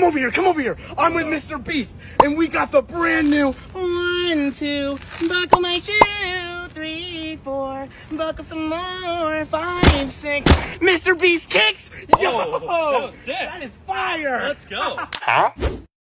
over here, come over here. I'm with Mr. Beast, and we got the brand new 1, 2, buckle my shoe, 3, 4, buckle some more, 5, 6, Mr. Beast kicks. Yo, that was sick. That is fire. Let's go. Huh?